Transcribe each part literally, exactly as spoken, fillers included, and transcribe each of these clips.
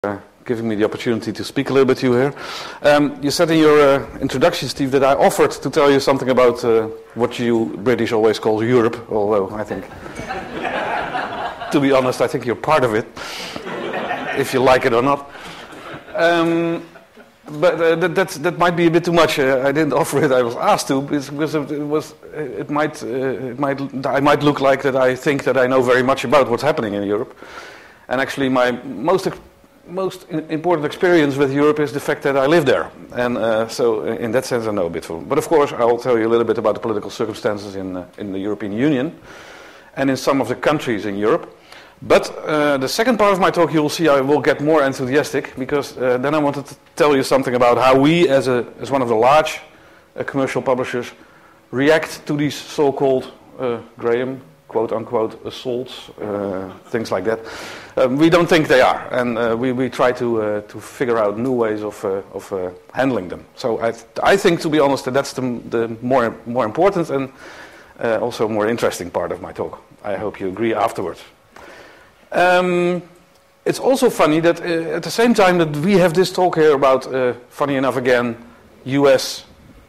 Uh, giving me the opportunity to speak a little bit to you here. Um, you said in your uh, introduction, Steve, that I offered to tell you something about uh, what you British always call Europe, although I think, to be honest, I think you're part of it, if you like it or not. Um, but uh, that, that that might be a bit too much. Uh, I didn't offer it. I was asked to because it was. It might. Uh, it might. I might look like that. I think that I know very much about what's happening in Europe, and actually, my most. most important experience with Europe is the fact that I live there. And uh, so in that sense I know a bit from it. But of course I'll tell you a little bit about the political circumstances in, uh, in the European Union and in some of the countries in Europe. But uh, the second part of my talk, you will see I will get more enthusiastic, because uh, then I wanted to tell you something about how we as, a, as one of the large uh, commercial publishers react to these so-called, uh, Graham, quote-unquote assaults, uh, things like that. Um, we don't think they are, and uh, we, we try to uh, to figure out new ways of uh, of uh, handling them. So I th- I think, to be honest, that that's the the more more important and uh, also more interesting part of my talk. I hope you agree afterwards. Um, it's also funny that uh, at the same time that we have this talk here about, uh, funny enough again, U S,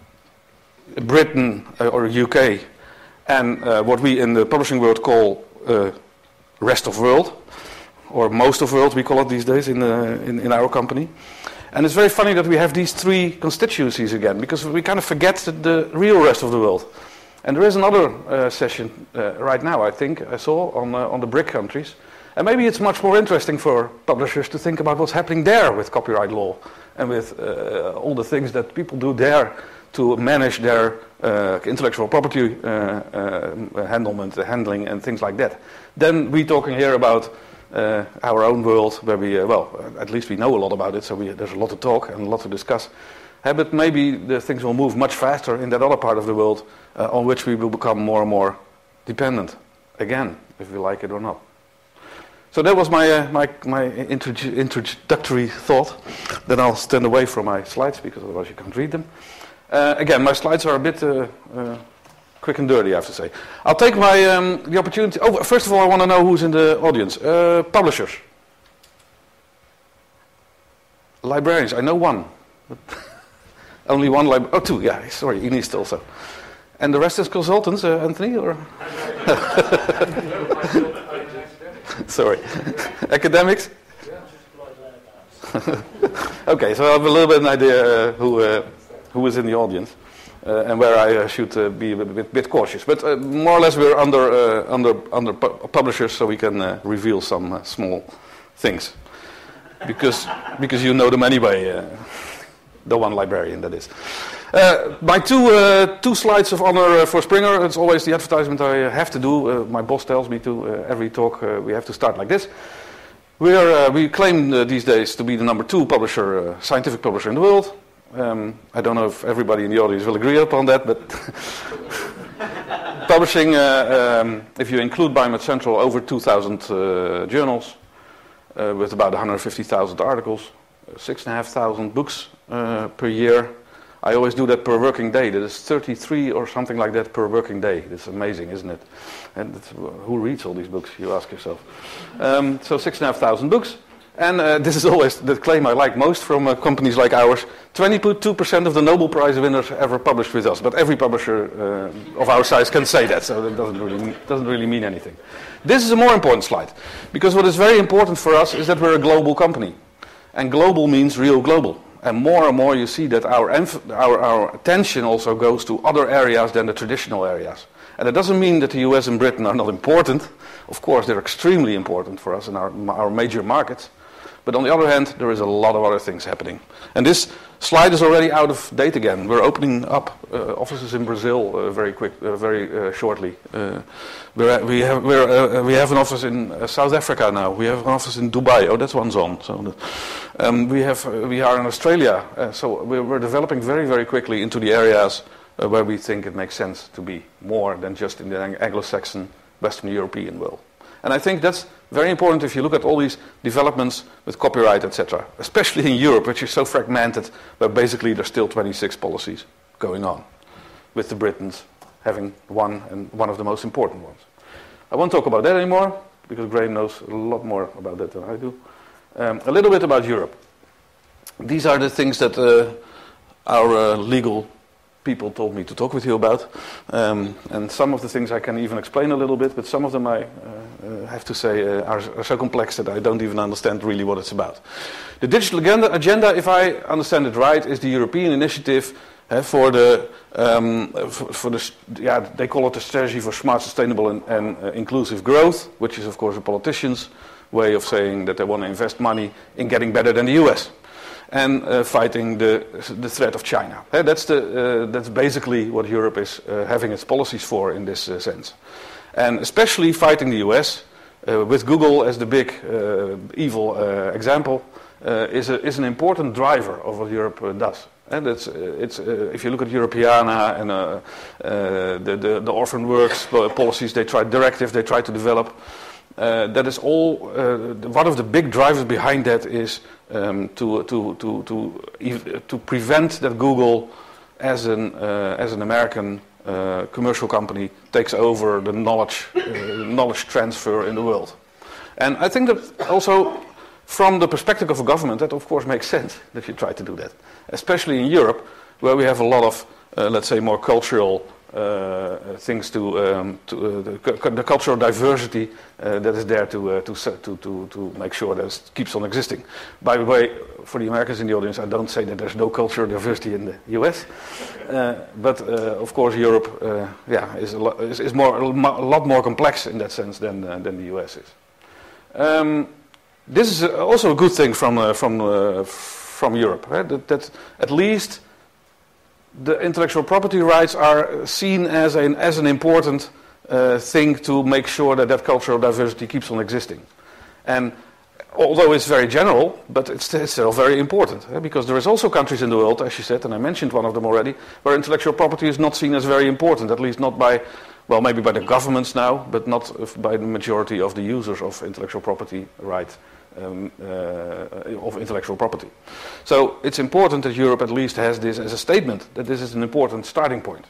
Britain uh, or U K, and uh, what we in the publishing world call uh, rest of world, or most of world we call it these days in, uh, in in our company. And it's very funny that we have these three constituencies again, because we kind of forget the, the real rest of the world. And there is another uh, session uh, right now, I think, I saw, on, uh, on the BRIC countries. And maybe it's much more interesting for publishers to think about what's happening there with copyright law and with uh, all the things that people do there to manage their uh, intellectual property uh, uh, handlement, handling and things like that. Then we're talking here about uh, our own world, where we, uh, well, at least we know a lot about it, so we, there's a lot to talk and a lot to discuss. Uh, but maybe the things will move much faster in that other part of the world uh, on which we will become more and more dependent, again, if we like it or not. So that was my uh, my, my introdu- introductory thought. Then I'll stand away from my slides, because otherwise you can't read them. Uh, again, my slides are a bit uh, uh, quick and dirty, I have to say. I'll take my um, the opportunity. Oh, first of all, I want to know who's in the audience. Uh, publishers, librarians. I know one. Only one librarian. Oh, two. Yeah, sorry, Ines also. And the rest is consultants, uh, Anthony, or? Sorry, academics. Okay, so I have a little bit of an idea uh, who. Uh, who is in the audience, uh, and where I uh, should uh, be a bit, bit cautious. But uh, more or less we're under uh, under under pu- publishers, so we can uh, reveal some uh, small things, because because you know them anyway. Uh, the one librarian, that is. Uh, my two uh, two slides of honor uh, for Springer. It's always the advertisement I have to do. Uh, my boss tells me to uh, every talk uh, we have to start like this. We are uh, we claim uh, these days to be the number two publisher, uh, scientific publisher in the world. Um, I don't know if everybody in the audience will agree upon that, but publishing, uh, um, if you include Biomed Central, over two thousand uh, journals uh, with about one hundred fifty thousand articles, six thousand five hundred books uh, per year. I always do that per working day. That is thirty-three or something like that per working day. It's amazing, isn't it? And it's, who reads all these books, you ask yourself. Um, so six thousand five hundred books. And uh, this is always the claim I like most from uh, companies like ours. twenty-two percent of the Nobel Prize winners ever published with us. But every publisher uh, of our size can say that, so that doesn't really, doesn't really mean anything. This is a more important slide, because what is very important for us is that we're a global company. And global means real global. And more and more you see that our, enf- our, our attention also goes to other areas than the traditional areas. And it doesn't mean that the U S and Britain are not important. Of course, they're extremely important for us in our, our major markets. But on the other hand, there is a lot of other things happening. And this slide is already out of date again. We're opening up uh, offices in Brazil uh, very quick, uh, very uh, shortly. Uh, we're, we have we're, uh, we have an office in uh, South Africa now. We have an office in Dubai. Oh, that's one's on. So the, um, we have uh, we are in Australia. Uh, so we're, we're developing very very quickly into the areas uh, where we think it makes sense to be more than just in the Anglo-Saxon, Western European world. And I think that's very important if you look at all these developments with copyright, et cetera. Especially in Europe, which is so fragmented, where basically there's still twenty-six policies going on, with the Britons having one and one of the most important ones. I won't talk about that anymore, because Graham knows a lot more about that than I do. Um, a little bit about Europe. These are the things that uh, our uh, legal people told me to talk with you about. Um, and some of the things I can even explain a little bit, but some of them I uh, uh, have to say uh, are, are so complex that I don't even understand really what it's about. The digital agenda, agenda if I understand it right, is the European initiative uh, for the, um, for, for the, yeah, they call it the strategy for smart, sustainable and, and uh, inclusive growth, which is of course a politician's way of saying that they want to invest money in getting better than the U S. And uh, fighting the the threat of China. Uh, that's the uh, that's basically what Europe is uh, having its policies for in this uh, sense, and especially fighting the U S uh, with Google as the big uh, evil uh, example uh, is a, is an important driver of what Europe uh, does. And it's uh, it's uh, if you look at Europeana and uh, uh, the, the the orphan works policies they try directive they try to develop. Uh, that is all. Uh, one of the big drivers behind that is um, to to to to to prevent that Google, as an uh, as an American uh, commercial company, takes over the knowledge uh, knowledge transfer in the world. And I think that also, from the perspective of a government, that of course makes sense that you try to do that, especially in Europe, where we have a lot of uh, let's say more cultural. Uh, things to, um, to uh, the, the cultural diversity uh, that is there to, uh, to to to to make sure that it keeps on existing. By the way, for the Americans in the audience, I don't say that there's no cultural diversity in the U S, uh, but uh, of course Europe, uh, yeah, is a lot is, is more a lot more complex in that sense than uh, than the U S is. Um, this is also a good thing from uh, from uh, from Europe, right? that, that at least. The intellectual property rights are seen as an as an important uh, thing to make sure that that cultural diversity keeps on existing. And although it's very general, but it's, it's still very important, eh? Because there is also countries in the world, as you said, and I mentioned one of them already, where intellectual property is not seen as very important, at least not by, well, maybe by the governments now, but not by the majority of the users of intellectual property rights. Um, uh, of intellectual property. So it's important that Europe at least has this as a statement, that this is an important starting point.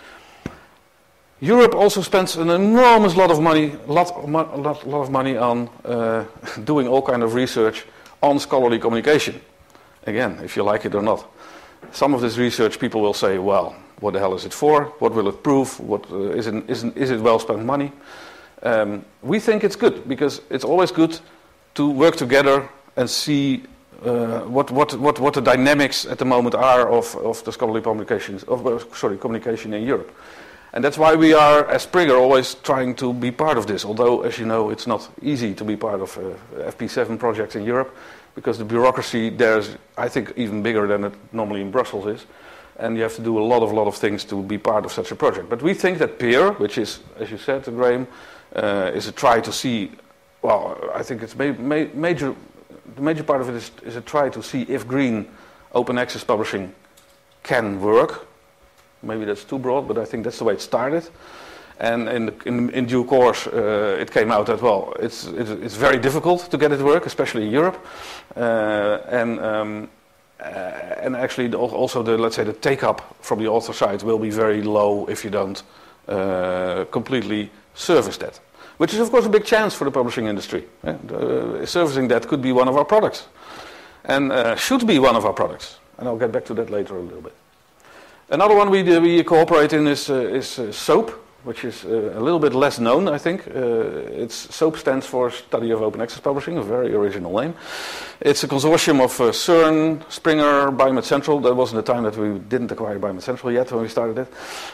Europe also spends an enormous lot of money, lot, lot, lot of money on uh, doing all kind of research on scholarly communication. Again, if you like it or not. Some of this research people will say, well, what the hell is it for? What will it prove? What uh, is, it, is, it, is it well spent money? Um, we think it's good, because it's always good to work together and see uh, what, what, what, what the dynamics at the moment are of, of the scholarly publications, of, uh, sorry, communication in Europe. And that's why we are, as Springer, always trying to be part of this. Although, as you know, it's not easy to be part of uh, F P seven projects in Europe, because the bureaucracy there is, I think, even bigger than it normally in Brussels is. And you have to do a lot of, lot of things to be part of such a project. But we think that PEER, which is, as you said, Graham, uh, is a try to see. Well, I think it's ma ma major. The major part of it is, is a try to see if green open access publishing can work. Maybe that's too broad, but I think that's the way it started. And in, the, in, in due course, uh, it came out that well, it's, it's it's very difficult to get it to work, especially in Europe. Uh, and um, uh, and actually, also the let's say the take up from the author side will be very low if you don't uh, completely service that. Which is, of course, a big chance for the publishing industry. Yeah, the, uh, servicing that could be one of our products. And uh, should be one of our products. And I'll get back to that later a little bit. Another one we, uh, we cooperate in is, uh, is uh, SOAP, which is uh, a little bit less known, I think. Uh, it's SOAP stands for Study of Open Access Publishing, a very original name. It's a consortium of uh, CERN, Springer, Biomed Central. That wasn't the time that we didn't acquire Biomed Central yet when we started it.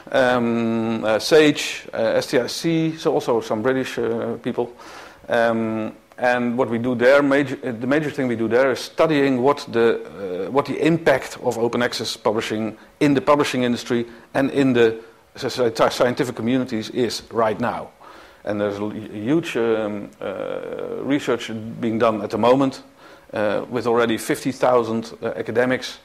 Um, uh, SAGE, uh, S T I C, so also some British uh, people. Um, and what we do there, major, the major thing we do there is studying what the, uh, what the impact of open access publishing in the publishing industry and in the scientific communities is right now. And there's a huge um, uh, research being done at the moment uh, with already fifty thousand uh, academics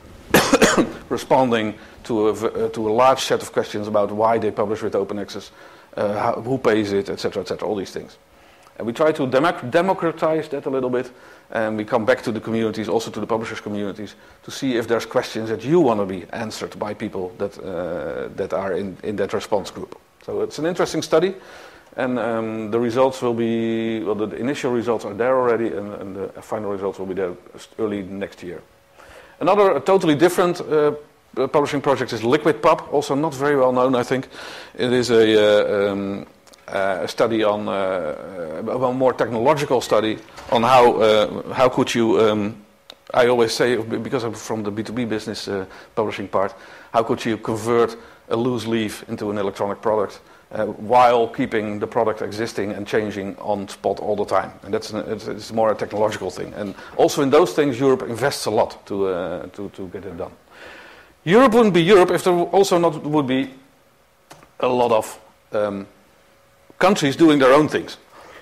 responding to a, uh, to a large set of questions about why they publish with open access, uh, how, who pays it, et cetera, et cetera, all these things. And we try to democ democratize that a little bit, and we come back to the communities, also to the publishers' communities, to see if there's questions that you want to be answered by people that uh, that are in, in that response group. So it's an interesting study. And um, the results will be, well, the initial results are there already, and, and the final results will be there early next year. Another totally different uh, publishing project is LiquidPub, also not very well known, I think. It is a, uh, um, uh, a study on, uh, a more technological study on how uh, how could you, um, I always say, because I'm from the B two B business uh, publishing part, how could you convert a loose leaf into an electronic product uh, while keeping the product existing and changing on spot all the time? And that's an, it's, it's more a technological thing. And also in those things, Europe invests a lot to uh, to to get it done. Europe wouldn't be Europe if there also not would be a lot of um, countries doing their own things.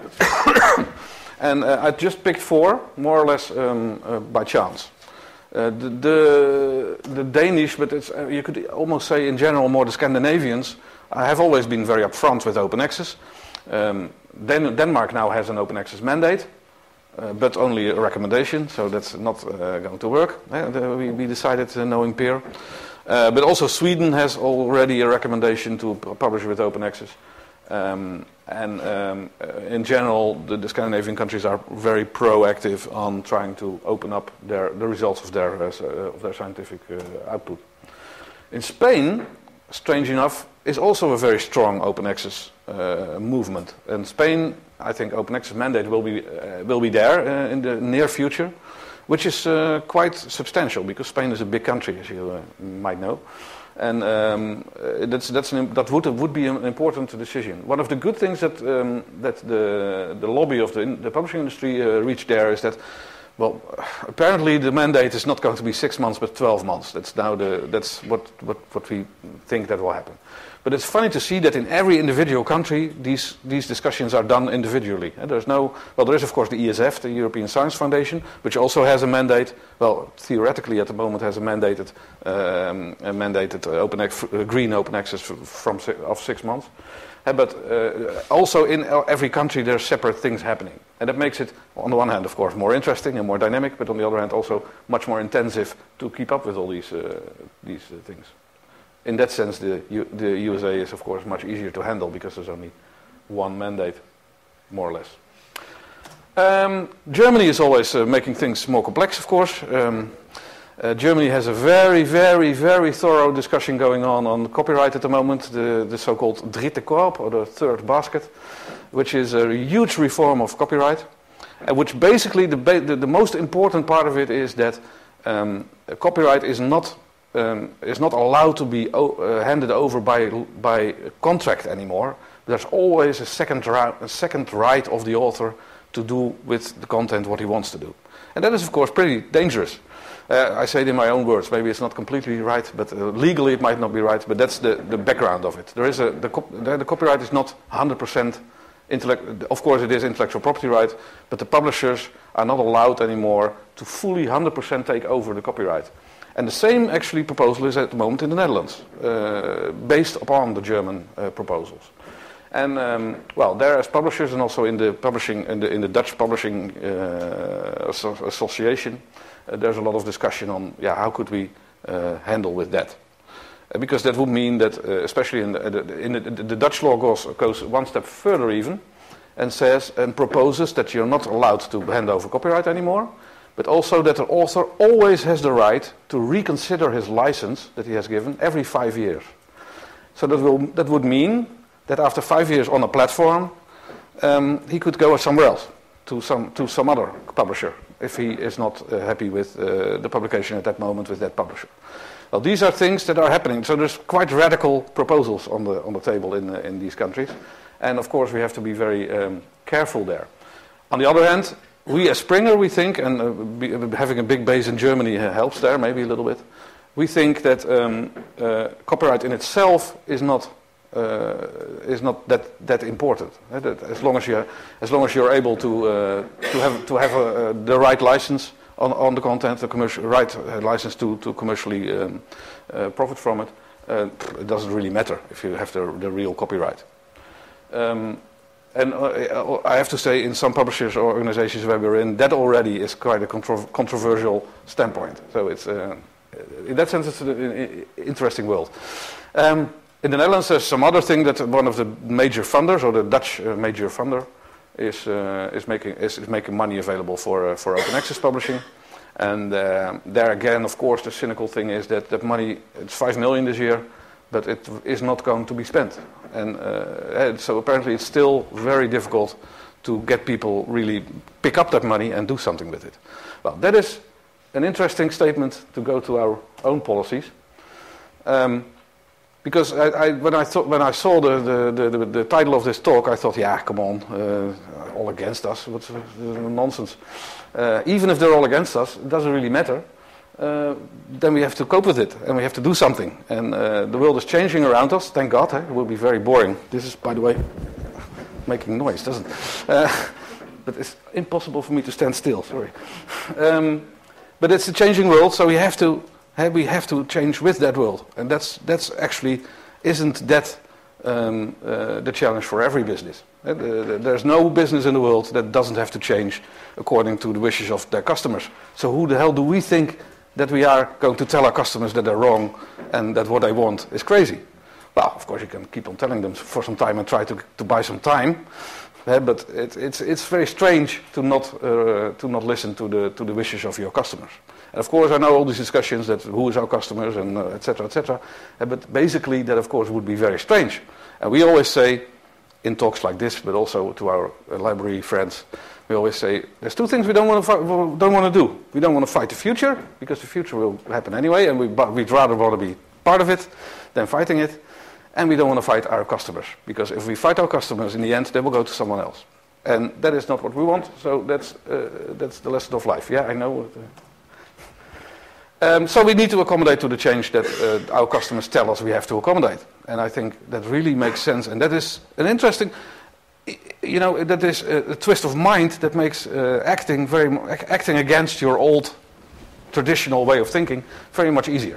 And uh, I just picked four, more or less um, uh, by chance. Uh, the, the the Danish, but it's uh, you could almost say in general more the Scandinavians, uh, have always been very upfront with open access. Um, Den- Denmark now has an open access mandate, uh, but only a recommendation, so that's not uh, going to work. Uh, the, we, we decided, uh, knowing Peer. Uh, but also Sweden has already a recommendation to p- publish with open access. Um, and um, uh, in general, the, the Scandinavian countries are very proactive on trying to open up their, the results of their, uh, of their scientific uh, output. In Spain, strange enough, is also a very strong open access uh, movement. In Spain, I think open access mandate will be uh, will be there uh, in the near future, which is uh, quite substantial because Spain is a big country, as you uh, might know. And um, uh, that's, that's an, that would would be an important decision. One of the good things that um, that the the lobby of the, the publishing industry uh, reached there is that, well, apparently the mandate is not going to be six months but twelve months. That's now the that's what what, what we think that will happen. But it's funny to see that in every individual country, these these discussions are done individually. And there's no, well, there is of course the E S F, the European Science Foundation, which also has a mandate. Well, theoretically at the moment has a mandated, um, a mandated uh, open ac- uh, green open access f- from si- of six months. Uh, but uh, also in every country there's separate things happening, and that makes it, on the one hand, of course, more interesting and more dynamic, but on the other hand, also much more intensive to keep up with all these uh, these uh, things. In that sense, the, U- the U S A is, of course, much easier to handle because there's only one mandate, more or less. Um, Germany is always uh, making things more complex, of course. Um, uh, Germany has a very, very, very thorough discussion going on on copyright at the moment, the, the so-called dritte Korb, or the third basket, which is a huge reform of copyright, uh, which basically, the, ba- the, the most important part of it is that um, copyright is not Um, is not allowed to be o- uh, handed over by by contract anymore. There's always a second, ra- a second right of the author to do with the content what he wants to do. And that is, of course, pretty dangerous. Uh, I say it in my own words. Maybe it's not completely right, but uh, legally it might not be right. But that's the, the background of it. There is a the, cop- the, the copyright is not one hundred percent intellect. Of course, it is intellectual property right, but the publishers are not allowed anymore to fully one hundred percent take over the copyright. And the same actually proposal is at the moment in the Netherlands, uh, based upon the German uh, proposals. And um, well, there as publishers and also in the publishing in the in the Dutch Publishing uh, Asso- Association, uh, there's a lot of discussion on yeah how could we uh, handle with that, uh, because that would mean that uh, especially in the, in the, the Dutch law goes goes one step further even, and says and proposes that you're not allowed to hand over copyright anymore. But also that the author always has the right to reconsider his license that he has given every five years. So that will that would mean that after five years on a platform, um, he could go somewhere else, to some to some other publisher, if he is not uh, happy with uh, the publication at that moment with that publisher. Well, these are things that are happening. So there's quite radical proposals on the on the table in uh, in these countries, and of course we have to be very um, careful there. On the other hand, we as Springer, we think, and uh, be, having a big base in Germany helps there maybe a little bit, we think that um, uh, copyright in itself is not uh, is not that that important. Uh, that as long as you as long as you're able to uh, to have to have a, uh, the right license on, on the content, the commercial right uh, license to to commercially um, uh, profit from it, uh, it doesn't really matter if you have the the real copyright. Um, And uh, I have to say, in some publishers or organizations where we're in, that already is quite a contro- controversial standpoint. So it's, uh, in that sense, it's an interesting world. Um, In the Netherlands, there's some other thing that one of the major funders, or the Dutch uh, major funder, is uh, is making is, is making money available for uh, for open access publishing. And uh, there again, of course, the cynical thing is that that money, it's five million this year, but it is not going to be spent. And uh, so apparently it's still very difficult to get people really pick up that money and do something with it. Well, that is an interesting statement to go to our own policies. Um, because I, I, when, I thought, when I saw the, the, the, the title of this talk, I thought, yeah, come on, uh, all against us, what's uh, nonsense. Uh, even if they're all against us, it doesn't really matter. Uh, then we have to cope with it, and we have to do something. And uh, the world is changing around us, thank God. Eh? It will be very boring. This is, by the way, making noise, doesn't it? Uh, but it's impossible for me to stand still, sorry. Um, but it's a changing world, so we have to hey, we have to change with that world. And that's that's actually, isn't that um, uh, the challenge for every business? Uh, the, the, there's no business in the world that doesn't have to change according to the wishes of their customers. So who the hell do we think that we are going to tell our customers that they're wrong and that what they want is crazy? Well, of course you can keep on telling them for some time and try to to buy some time, uh, but it, it's it's very strange to not uh, to not listen to the to the wishes of your customers. And of course I know all these discussions that who is our customers and uh, et cetera et cetera. Uh, but basically that of course would be very strange. And we always say in talks like this, but also to our uh, library friends, we always say there's two things we don't want to fi- don't want to do. We don't want to fight the future because the future will happen anyway, and we but we'd rather want to be part of it than fighting it. And we don't want to fight our customers, because if we fight our customers, in the end, they will go to someone else. And that is not what we want, so that's uh, that's the lesson of life. Yeah, I know. Um, so we need to accommodate to the change that uh, our customers tell us we have to accommodate. And I think that really makes sense. And that is an interesting, you know, that is a, a twist of mind that makes uh, acting very acting against your old traditional way of thinking very much easier.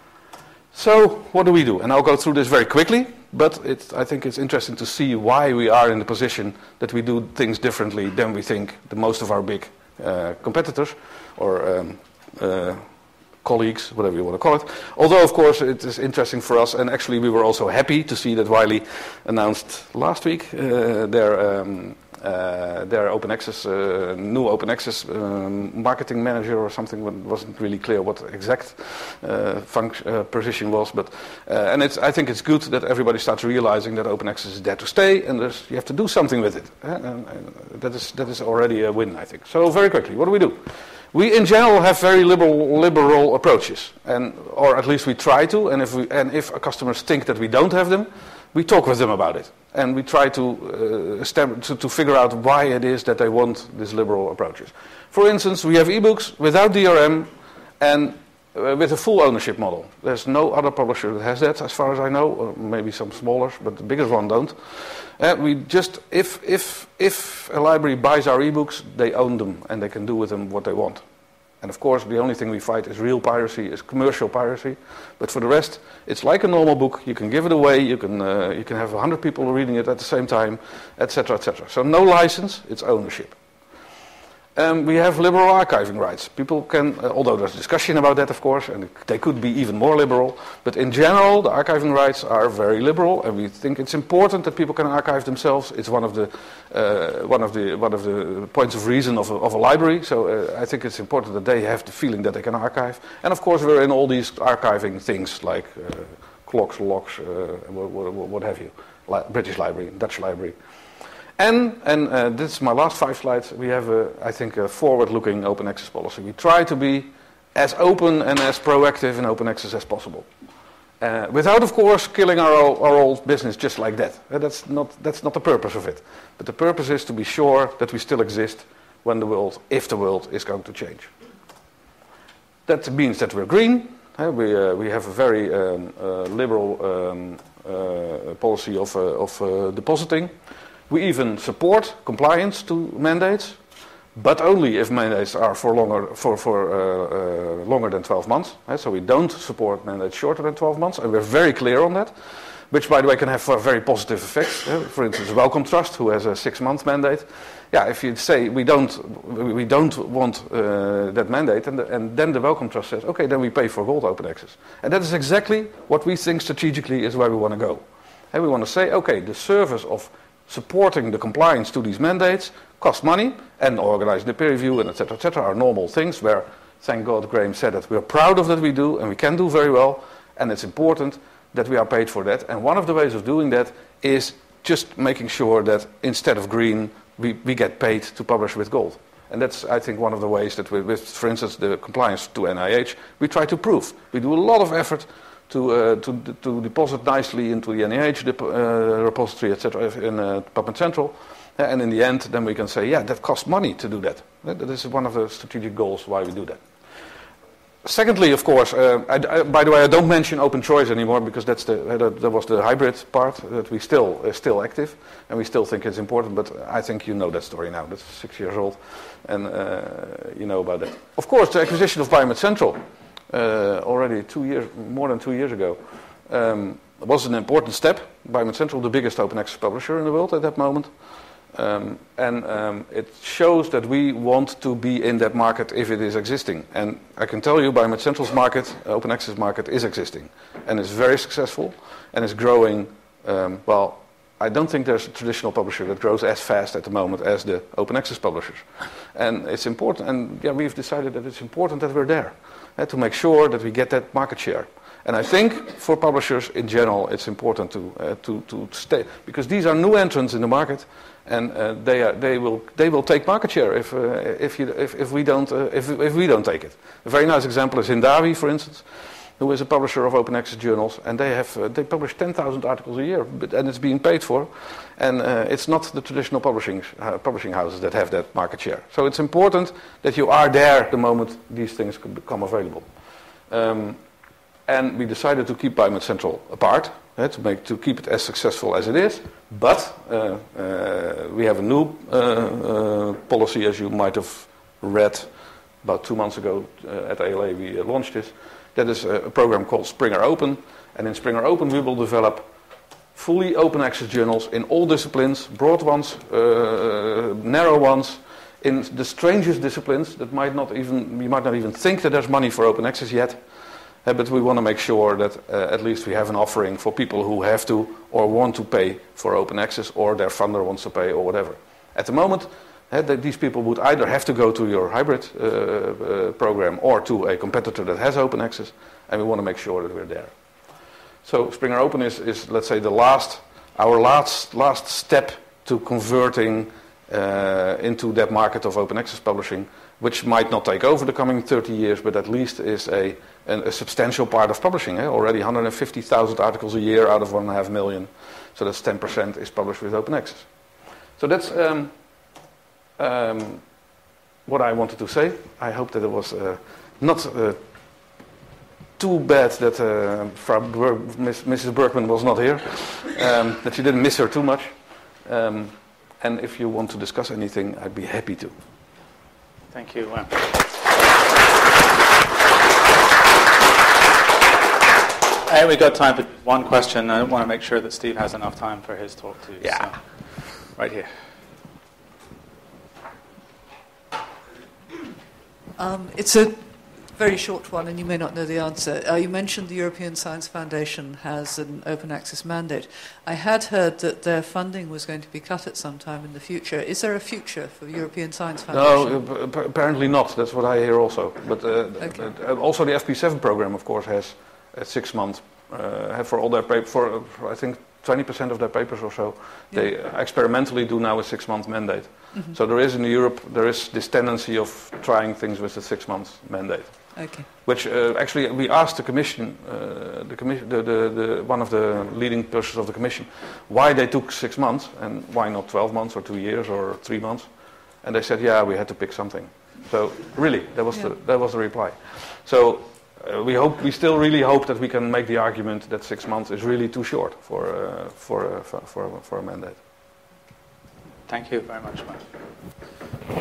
So, what do we do? And I'll go through this very quickly, but it's, I think it's interesting to see why we are in the position that we do things differently than we think the most of our big uh, competitors or um, uh, colleagues, whatever you want to call it. Although, of course, it is interesting for us, and actually we were also happy to see that Wiley announced last week uh, their um, Uh, their open access, uh, new open access um, marketing manager or something. Wasn't really clear what exact uh, function, uh, position was, but uh, and it's. I think it's good that everybody starts realizing that open access is there to stay, and there's, you have to do something with it. Uh, and, and that is that is already a win, I think. So very quickly, what do we do? We in general have very liberal liberal approaches, and or at least we try to. And if we and if our customers think that we don't have them, we talk with them about it, and we try to, uh, stem, to to figure out why it is that they want these liberal approaches. For instance, we have ebooks without D R M and uh, with a full ownership model. There's no other publisher that has that, as far as I know, or maybe some smaller, but the biggest one don't. Uh, we just if if if a library buys our ebooks, they own them and they can do with them what they want. And of course, the only thing we fight is real piracy, is commercial piracy. But for the rest, it's like a normal book. You can give it away. You can uh, you can have a hundred people reading it at the same time, et cetera, et cetera. So no license, it's ownership. Um, we have liberal archiving rights. People can, uh, although there's discussion about that, of course, and they could be even more liberal. But in general, the archiving rights are very liberal, and we think it's important that people can archive themselves. It's one of the uh, one of the one of the points of reason of a, of a library. So uh, I think it's important that they have the feeling that they can archive. And of course, we're in all these archiving things like uh, clocks, locks, uh, what, what, what have you, Li- British Library, Dutch Library. And, and uh, this is my last five slides, we have, a, I think, a forward-looking open access policy. We try to be as open and as proactive in open access as possible. Uh, without, of course, killing our, our old business just like that. Uh, that's not, that's not the purpose of it. But the purpose is to be sure that we still exist when the world, if the world is going to change. That means that we're green. Uh, we, uh, we have a very um, uh, liberal um, uh, policy of, uh, of uh, depositing. We even support compliance to mandates, but only if mandates are for longer for for uh, uh, longer than twelve months. Right? So we don't support mandates shorter than twelve months, and we're very clear on that. which, by the way, can have uh, very positive effects. Uh, for instance, Wellcome Trust, who has a six-month mandate. Yeah, if you say we don't, we don't want uh, that mandate, and, the, and then the Wellcome Trust says, okay, then we pay for Gold Open Access. And that is exactly what we think strategically is where we want to go. And we want to say, okay, the service of supporting the compliance to these mandates costs money, and organizing the peer review and et cetera, et cetera, are normal things where, thank God, Graham said that we're proud of that we do, and we can do very well, and it's important that we are paid for that. And one of the ways of doing that is just making sure that instead of green, we, we get paid to publish with gold. And that's, I think, one of the ways that we, with, for instance, the compliance to N I H, we try to prove. We do a lot of effort to uh, to, to deposit nicely into the N I H dep- uh, repository, et cetera, in uh, PubMed Central. Uh, and in the end, then we can say, yeah, that costs money to do that. That, that is one of the strategic goals why we do that. Secondly, of course, uh, I, I, by the way, I don't mention open choice anymore because that's the uh, that, that was the hybrid part that we still is still active, and we still think it's important. But I think you know that story now. That's six years old, and uh, you know about that. Of course, the acquisition of Biomed Central uh, already two years, more than two years ago, um, was an important step. Biomed Central, the biggest open access publisher in the world at that moment. Um, and um, it shows that we want to be in that market if it is existing. And I can tell you, Biomed Central's market, uh, open access market, is existing. And it's very successful and is growing. Um, well, I don't think there's a traditional publisher that grows as fast at the moment as the open access publishers. And it's important, and yeah, we've decided that it's important that we're there uh, to make sure that we get that market share. And I think for publishers in general, it's important to uh, to to stay, because these are new entrants in the market, and uh, they are, they will they will take market share if uh, if you if, if we don't uh, if if we don't take it. A very nice example is Hindawi, for instance, who is a publisher of open access journals, and they have uh, they publish ten thousand articles a year, but, and it's being paid for, and uh, it's not the traditional publishing uh, publishing houses that have that market share. So it's important that you are there the moment these things could become available. Um, And we decided to keep Biomed Central apart, eh, to make to keep it as successful as it is. But uh, uh, we have a new uh, uh, policy, as you might have read about two months ago uh, at A L A. We uh, launched this. That is a, a program called Springer Open, and in Springer Open we will develop fully open access journals in all disciplines, broad ones, uh, narrow ones, in the strangest disciplines that might not even you might not even think that there's money for open access yet. Uh, but we want to make sure that uh, at least we have an offering for people who have to or want to pay for open access, or their funder wants to pay, or whatever. At the moment, uh, that these people would either have to go to your hybrid uh, uh, program or to a competitor that has open access, and we want to make sure that we're there. So Springer Open is, is let's say, the last, our last last step to converting uh, into that market of open access publishing, which might not take over the coming thirty years, but at least is a, a, a substantial part of publishing. Eh? Already one hundred fifty thousand articles a year out of one point five million. So that's ten percent is published with open access. So that's um, um, what I wanted to say. I hope that it was uh, not uh, too bad that uh, Frau Ber- Miss, Missus Bergman was not here, um, that you didn't miss her too much. Um, and if you want to discuss anything, I'd be happy to. Thank you. Wow. Hey, we've got time for one question. I want to make sure that Steve has enough time for his talk too. Yeah. So, right here. Um, it's a very short one, and you may not know the answer. Uh, you mentioned the European Science Foundation has an open access mandate. I had heard that their funding was going to be cut at some time in the future. Is there a future for European Science Foundation? No, uh, apparently not. That's what I hear also. But uh, Okay. uh, also the F P seven program, of course, has a six month uh, for all their paper for, for I think twenty percent of their papers or so. Yeah. They experimentally do now a six month mandate. Mm-hmm. So there is in Europe there is this tendency of trying things with a six month mandate. Okay. Which uh, actually we asked the Commission, uh, the, commission the, the, the, one of the leading persons of the Commission, why they took six months and why not twelve months or two years or three months, and they said, yeah, we had to pick something. So really, that was yeah. the that was the reply. So uh, we hope we still really hope that we can make the argument that six months is really too short for uh, for, uh, for for for a mandate. Thank you very much, Mike.